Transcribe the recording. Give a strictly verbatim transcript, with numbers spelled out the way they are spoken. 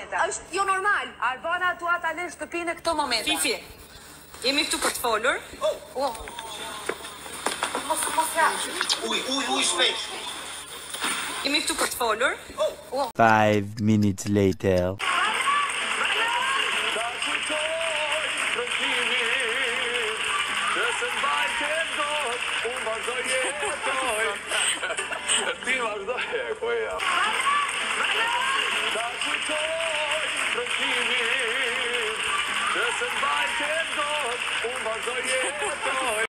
momente. Është jo normal. Albana dua ta lësh shtëpinë në këto momente. Fifi, jemi këtu për të folur. Oh. Mos mos ja. Uj, uj, uj, shpejt. Jemi këtu për të folur. Five minutes later. Ti vazhdoj e koja. Ta kujtoj trënkimin, që se mbaj të ndot, unë vazhdoj e